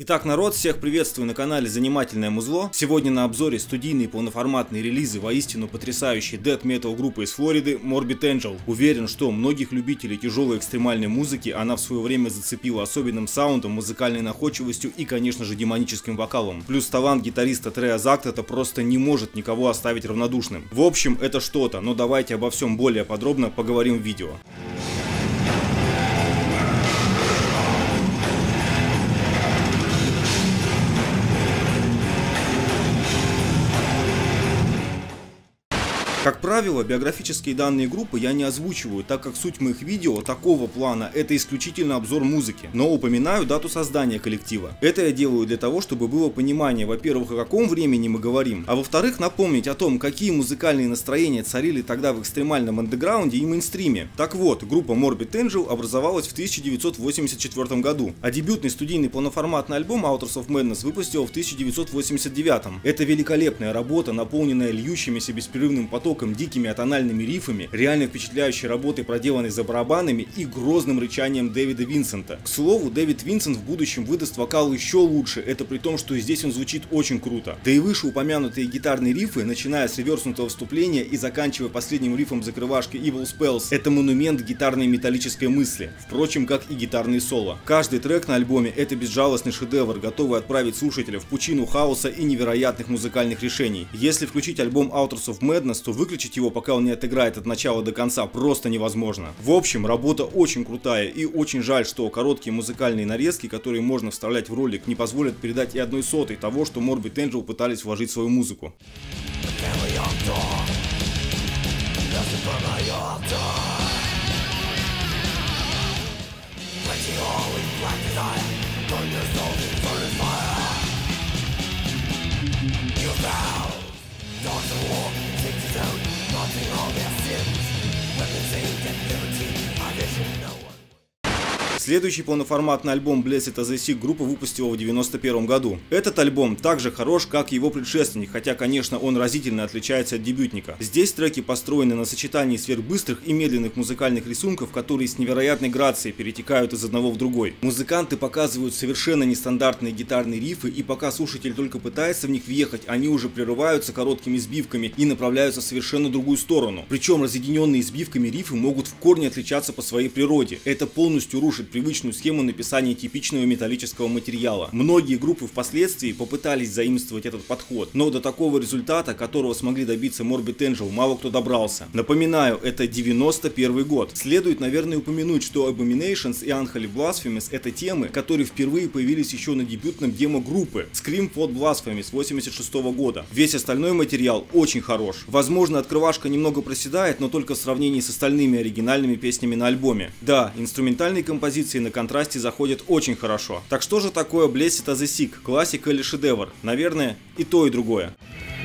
Итак, народ, всех приветствую на канале Занимательное Музло. Сегодня на обзоре студийные полноформатные релизы воистину потрясающей дэт-метал группы из Флориды Morbid Angel. Уверен, что многих любителей тяжелой экстремальной музыки она в свое время зацепила особенным саундом, музыкальной находчивостью и, конечно же, демоническим вокалом. Плюс талант гитариста Трея Зактата просто не может никого оставить равнодушным. В общем, это что-то, но давайте обо всем более подробно поговорим в видео. Как правило, биографические данные группы я не озвучиваю, так как суть моих видео такого плана — это исключительно обзор музыки, но упоминаю дату создания коллектива. Это я делаю для того, чтобы было понимание, во-первых, о каком времени мы говорим, а во-вторых, напомнить о том, какие музыкальные настроения царили тогда в экстремальном андеграунде и мейнстриме. Так вот, группа Morbid Angel образовалась в 1984 году, а дебютный студийный полноформатный альбом Authors of Madness выпустил в 1989. Это великолепная работа, наполненная льющимися беспрерывным потоком, дикими атональными рифами, реально впечатляющей работой, проделанной за барабанами, и грозным рычанием Дэвида Винсента. К слову, Дэвид Винсент в будущем выдаст вокал еще лучше, это при том, что здесь он звучит очень круто. Да и вышеупомянутые гитарные рифы, начиная с реверснутого вступления и заканчивая последним рифом закрывашки Evil Spells, это монумент гитарной металлической мысли, впрочем, как и гитарные соло. Каждый трек на альбоме — это безжалостный шедевр, готовый отправить слушателя в пучину хаоса и невероятных музыкальных решений. Если включить альбом Authors of Madness, то выключить его, пока он не отыграет от начала до конца, просто невозможно. В общем, работа очень крутая, и очень жаль, что короткие музыкальные нарезки, которые можно вставлять в ролик, не позволят передать и 1/100 того, что Morbid Angel пытались вложить в свою музыку. Следующий полноформатный альбом Blessed as the Sick группа выпустила в 1991 году. Этот альбом также хорош, как и его предшественник, хотя, конечно, он разительно отличается от дебютника. Здесь треки построены на сочетании сверхбыстрых и медленных музыкальных рисунков, которые с невероятной грацией перетекают из одного в другой. Музыканты показывают совершенно нестандартные гитарные рифы, и пока слушатель только пытается в них въехать, они уже прерываются короткими сбивками и направляются в совершенно другую сторону. Причем разъединенные сбивками рифы могут в корне отличаться по своей природе. Это полностью рушит привычную схему написания типичного металлического материала. Многие группы впоследствии попытались заимствовать этот подход, но до такого результата, которого смогли добиться Morbid Angel, мало кто добрался. Напоминаю, это 91 год. Следует, наверное, упомянуть, что Abominations и Unholy Blasphemous — это темы, которые впервые появились еще на дебютном демо группы Scream for Blasphemy с 86 года. Весь остальной материал очень хорош. Возможно, открывашка немного проседает, но только в сравнении с остальными оригинальными песнями на альбоме. Да, инструментальные композиции на контрасте заходят очень хорошо. Так что же такое Blessed as the Sick? Классика или шедевр? Наверное, и то, и другое.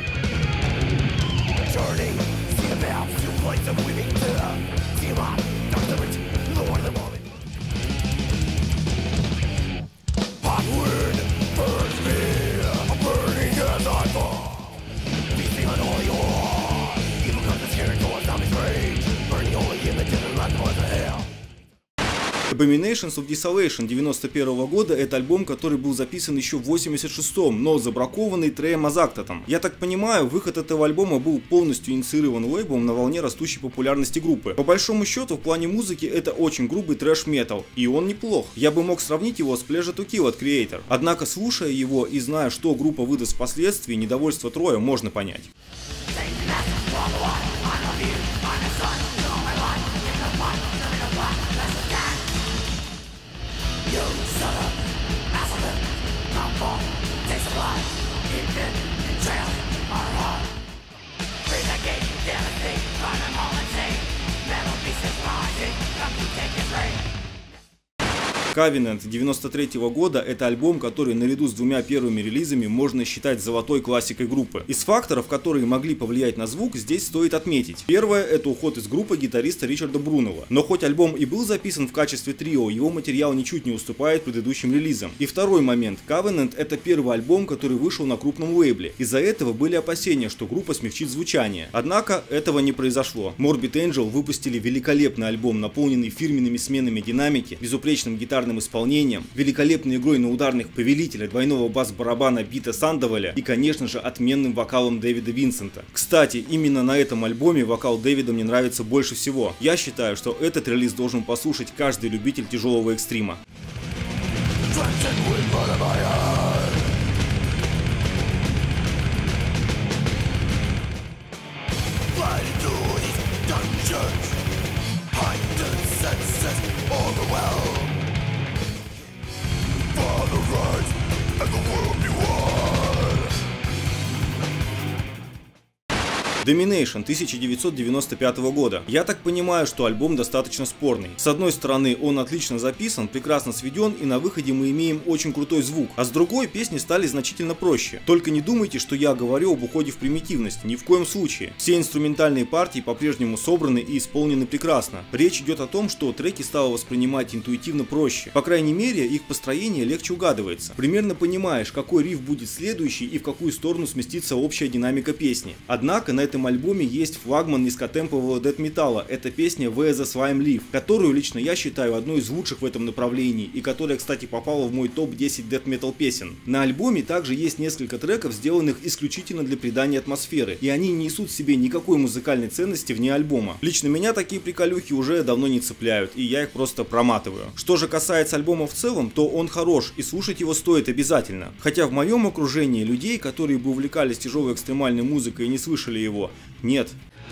Abominations of Desolation 91 года — это альбом, который был записан еще в 86-м, но забракованный Треем Зактатом. Я так понимаю, выход этого альбома был полностью инициирован лейблом на волне растущей популярности группы. По большому счету, в плане музыки это очень грубый трэш-метал, и он неплох. Я бы мог сравнить его с Pleasure to Kill от Creator. Однако, слушая его и зная, что группа выдаст впоследствии, недовольство Троя можно понять. Covenant 93 года — это альбом, который наряду с двумя первыми релизами можно считать золотой классикой группы. Из факторов, которые могли повлиять на звук, здесь стоит отметить. Первое — это уход из группы гитариста Ричарда Брунелла. Но хоть альбом и был записан в качестве трио, его материал ничуть не уступает предыдущим релизам. И второй момент. Covenant — это первый альбом, который вышел на крупном лейбле. Из-за этого были опасения, что группа смягчит звучание. Однако этого не произошло. Morbid Angel выпустили великолепный альбом, наполненный фирменными сменами динамики, безупречным гитарным шикарным исполнением, великолепной игрой на ударных повелителя двойного бас-барабана Пита Сандоваля и, конечно же, отменным вокалом Дэвида Винсента. Кстати, именно на этом альбоме вокал Дэвида мне нравится больше всего. Я считаю, что этот релиз должен послушать каждый любитель тяжелого экстрима. Domination 1995 года. Я так понимаю, что альбом достаточно спорный. С одной стороны, он отлично записан, прекрасно сведен, и на выходе мы имеем очень крутой звук, а с другой, песни стали значительно проще. Только не думайте, что я говорю об уходе в примитивность, ни в коем случае. Все инструментальные партии по-прежнему собраны и исполнены прекрасно. Речь идет о том, что треки стало воспринимать интуитивно проще. По крайней мере, их построение легче угадывается. Примерно понимаешь, какой риф будет следующий и в какую сторону сместится общая динамика песни. Однако на этом альбоме есть флагман низкотемпового дэт-металла. Это песня Where the Slime Live, которую лично я считаю одной из лучших в этом направлении и которая, кстати, попала в мой топ-10 дэт-метал песен. На альбоме также есть несколько треков, сделанных исключительно для придания атмосферы, и они не несут в себе никакой музыкальной ценности вне альбома. Лично меня такие приколюхи уже давно не цепляют, и я их просто проматываю. Что же касается альбома в целом, то он хорош, и слушать его стоит обязательно. Хотя в моем окружении людей, которые бы увлекались тяжелой экстремальной музыкой и не слышали его, нет.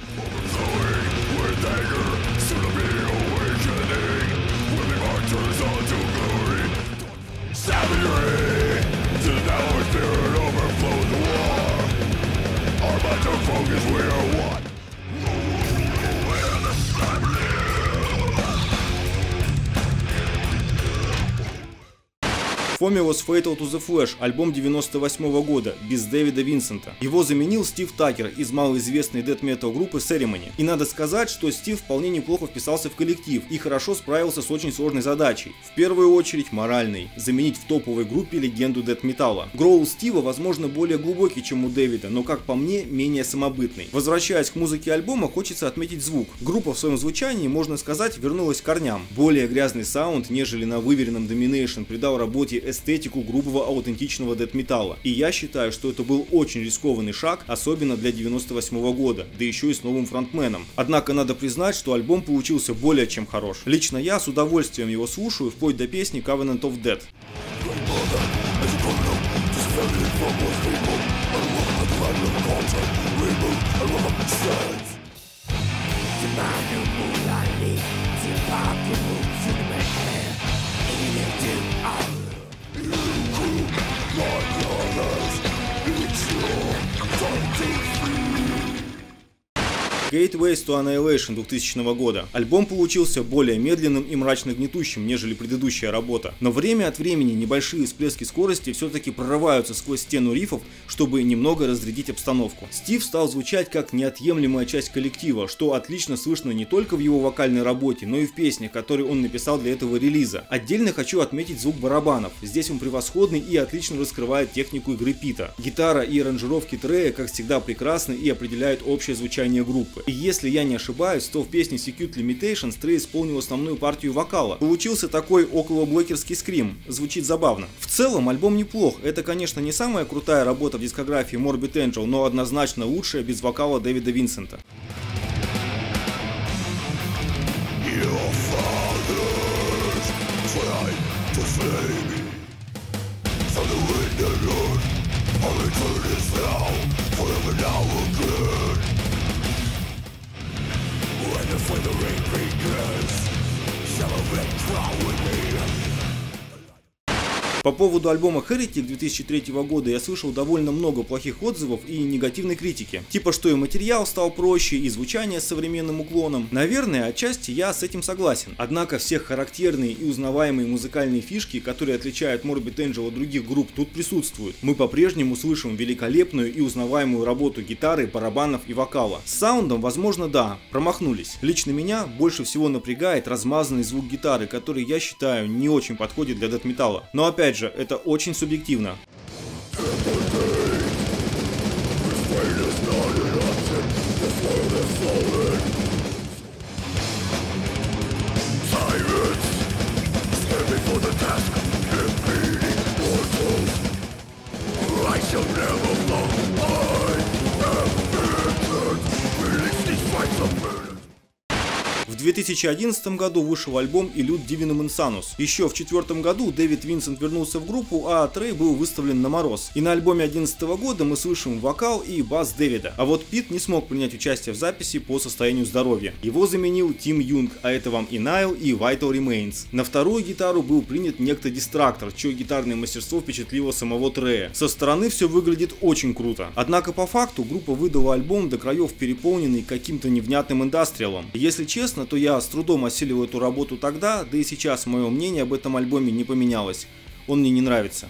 Foamy was Fatal to the Flash, альбом 98 года, без Дэвида Винсента. Его заменил Стив Такер из малоизвестной дэт-метал группы Ceremony. И надо сказать, что Стив вполне неплохо вписался в коллектив и хорошо справился с очень сложной задачей. В первую очередь моральной – заменить в топовой группе легенду дэт-металла. Гроул Стива, возможно, более глубокий, чем у Дэвида, но, как по мне, менее самобытный. Возвращаясь к музыке альбома, хочется отметить звук. Группа в своем звучании, можно сказать, вернулась к корням. Более грязный саунд, нежели на выверенном Domination, придал работе эстетику грубого аутентичного дэт-металла. И я считаю, что это был очень рискованный шаг, особенно для 98 года, да еще и с новым фронтменом. Однако надо признать, что альбом получился более чем хорош. Лично я с удовольствием его слушаю, вплоть до песни Covenant of Death. Gateways to Annihilation 2000 года. Альбом получился более медленным и мрачно гнетущим, нежели предыдущая работа. Но время от времени небольшие всплески скорости все-таки прорываются сквозь стену рифов, чтобы немного разрядить обстановку. Стив стал звучать как неотъемлемая часть коллектива, что отлично слышно не только в его вокальной работе, но и в песнях, которые он написал для этого релиза. Отдельно хочу отметить звук барабанов. Здесь он превосходный и отлично раскрывает технику игры Пита. Гитара и аранжировки Трея, как всегда, прекрасны и определяют общее звучание группы. И если я не ошибаюсь, то в песне Secute Limitations Трей исполнил основную партию вокала. Получился такой околоблокерский скрим, звучит забавно. В целом альбом неплох, это, конечно, не самая крутая работа в дискографии Morbid Angel, но однозначно лучшая без вокала Дэвида Винсента. По поводу альбома Heretic 2003 года я слышал довольно много плохих отзывов и негативной критики. Типа, что и материал стал проще, и звучание с современным уклоном. Наверное, отчасти я с этим согласен. Однако все характерные и узнаваемые музыкальные фишки, которые отличают Morbid Angel от других групп, тут присутствуют. Мы по-прежнему слышим великолепную и узнаваемую работу гитары, барабанов и вокала. С саундом, возможно, да, промахнулись. Лично меня больше всего напрягает размазанный звук гитары, который, я считаю, не очень подходит для дэт-металла. Но опять же, это очень субъективно. 2011 году вышел альбом Illud Divinum Insanus. Еще в 2004 году Дэвид Винсент вернулся в группу, а Трей был выставлен на мороз. И на альбоме 2011 года мы слышим вокал и бас Дэвида. А вот Пит не смог принять участие в записи по состоянию здоровья. Его заменил Тим Юнг, а это вам и Найл, и Vital Remains. На вторую гитару был принят некто Дистрактор, чье гитарное мастерство впечатлило самого Трея. Со стороны все выглядит очень круто. Однако по факту группа выдала альбом до краев переполненный каким-то невнятным индастриалом. Если честно, то я с трудом осилил эту работу тогда, да и сейчас мое мнение об этом альбоме не поменялось. Он мне не нравится.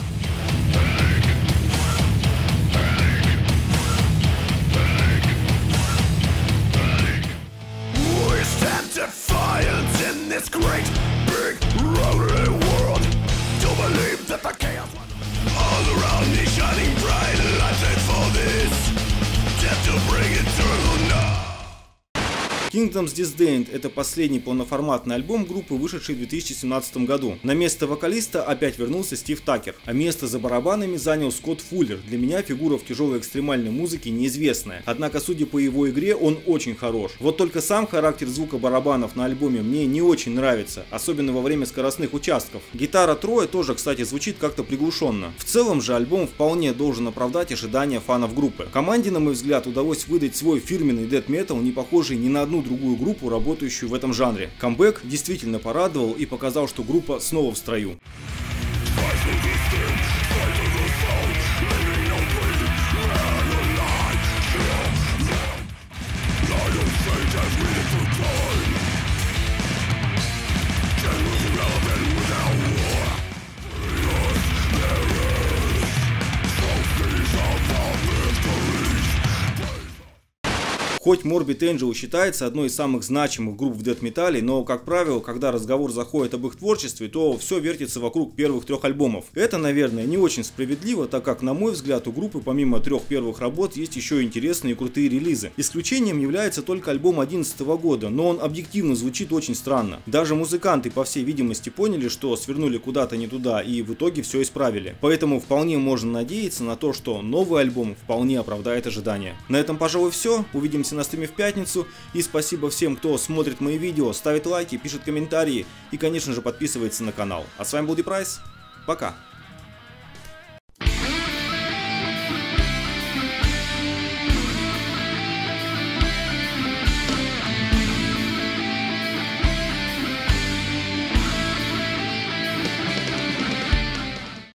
Kingdoms Disdained — это последний полноформатный альбом группы, вышедший в 2017 году. На место вокалиста опять вернулся Стив Такер, а место за барабанами занял Скотт Фуллер. Для меня фигура в тяжелой экстремальной музыке неизвестная, однако судя по его игре он очень хорош. Вот только сам характер звука барабанов на альбоме мне не очень нравится, особенно во время скоростных участков. Гитара Троя тоже, кстати, звучит как-то приглушенно. В целом же альбом вполне должен оправдать ожидания фанов группы. Команде, на мой взгляд, удалось выдать свой фирменный дэт-метал, не похожий ни на одну другую группу, работающую в этом жанре. Камбэк действительно порадовал и показал, что группа снова в строю. Хоть Morbid Angel считается одной из самых значимых групп в дэт-металле, но, как правило, когда разговор заходит об их творчестве, то все вертится вокруг первых 3 альбомов. Это, наверное, не очень справедливо, так как, на мой взгляд, у группы помимо 3 первых работ есть еще интересные и крутые релизы. Исключением является только альбом 2011 года, но он объективно звучит очень странно. Даже музыканты, по всей видимости, поняли, что свернули куда-то не туда и в итоге все исправили. Поэтому вполне можно надеяться на то, что новый альбом вполне оправдает ожидания. На этом, пожалуй, все. Увидимся на стриме в пятницу, и спасибо всем, кто смотрит мои видео, ставит лайки, пишет комментарии и, конечно же, подписывается на канал. А с вами был Deprice. Пока!